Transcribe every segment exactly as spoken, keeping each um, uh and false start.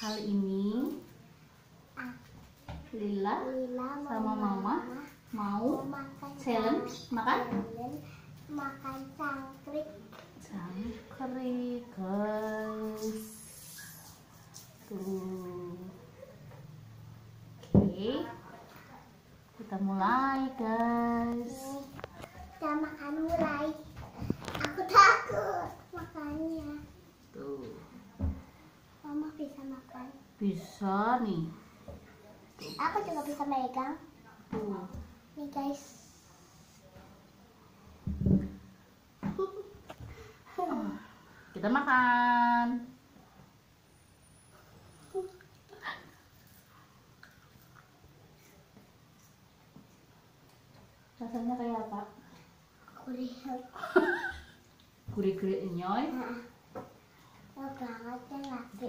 Kali ini Lila, Lila sama Mama mau makan challenge makan makan cangkrik. Cangkrik guys. Tuh. Oke. Kita mulai guys. Kita makan mulai. Aku takut makannya. Tuh. Mama bisa makan. Bisa nih. Aku juga bisa megang. Tuh. Nih guys. Kita makan. Rasanya kayak apa? Gurih. Gurih-gurih nyoy. Oh banget ya lagi.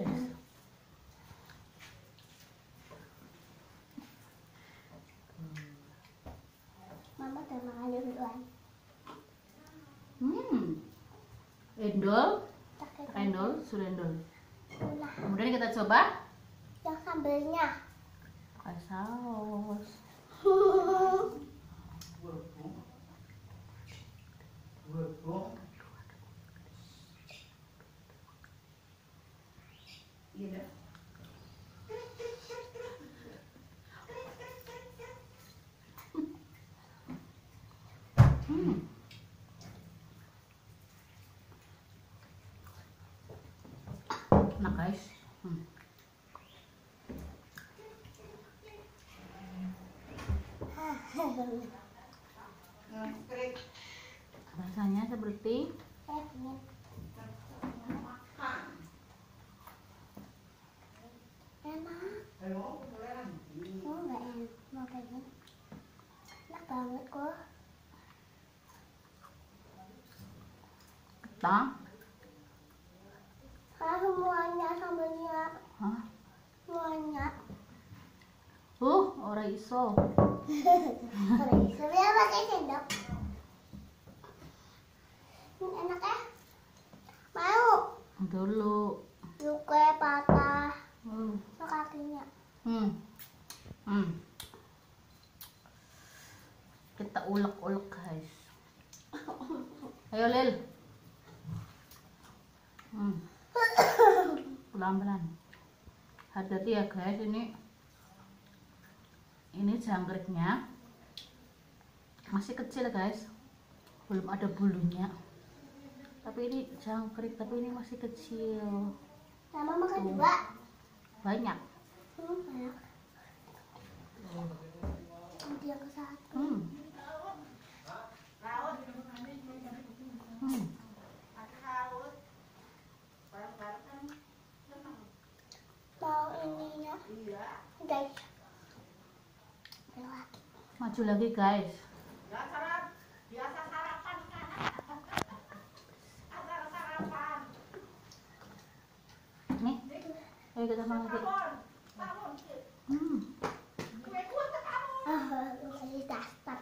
Mama udah makan duluan. Hmm. Endol, Pakai endol, sudah endol. gula. Kemudian kita coba Yang sambelnya. pakai saus. Hmm. Enak guys. Hmm. Rasanya seperti Saya pengen. Enak. Oh enggak enak. Mau pengen. Enak banget kok. ketang. Ah, semuanya sambelnya. Hah? Semuanya. Uh, ora iso. Boleh sebenarnya pakai sendok. Ini enak ya? Mau? Dulu. Luka patah. Hmm. Kakinya. Hmm. Hmm. Kita ulek-ulek guys. Ayo Lil. Hmm. Pelan-pelan. Hati-hati ya guys, ini ini jangkriknya masih kecil guys, belum ada bulunya. Tapi ini jangkrik, tapi ini masih kecil. Sama makan Tuh. dua. Banyak. Hmm, banyak. Nanti yang ke satu. Hmm. Hmm. Mau ininya. Guys. Lewat. Maju lagi guys. Nih, ayo kita makan lagi. Hmm. Ah, masih dasar.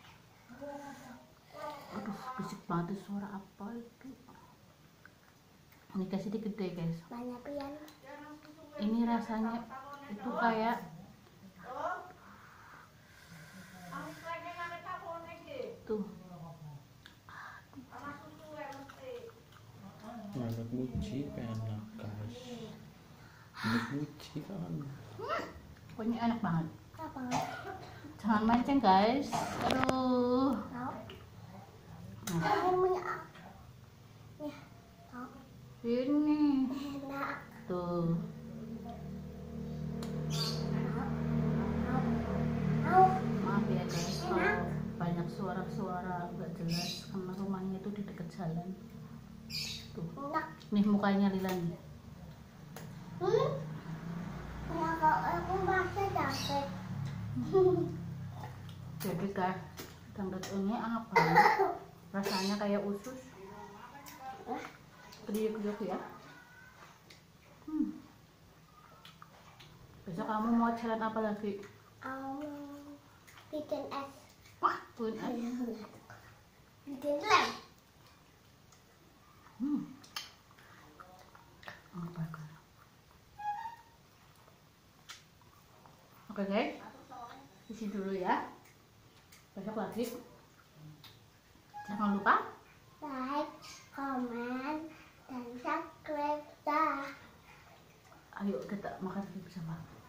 Aduh, berisik banget suara apa itu. Ini kasih dikit deh guys. Banyak pian. Ini rasanya itu kayak tuh. Anak muci enak guys. Anak muci kan. Pokoknya enak banget. Apa? Jangan mancing guys. Aduh. Tahu? Nah, Kamu punya apa? Nih, tahu? ini Enak. tuh. Tahu? Maaf ya guys kalau banyak suara-suara nggak jelas karena rumahnya itu di dekat jalan. Tuh. Enak. Nih mukanya Lila nih. Hmm? Ya kalau aku masih capek. Jadi guys, dangdut ini enak banget. Rasanya kayak usus. Kriuk-kriuk ya. Hmm. Besok kamu mau challenge apa lagi? Um, bikin es. Wah, pun aja. Bikin lem. Hmm. Apa kan? Oke guys, di sini dulu ya. Besok lagi. Jangan lupa like, comment, dan subscribe. Dah. ayo kita makan lagi bersama.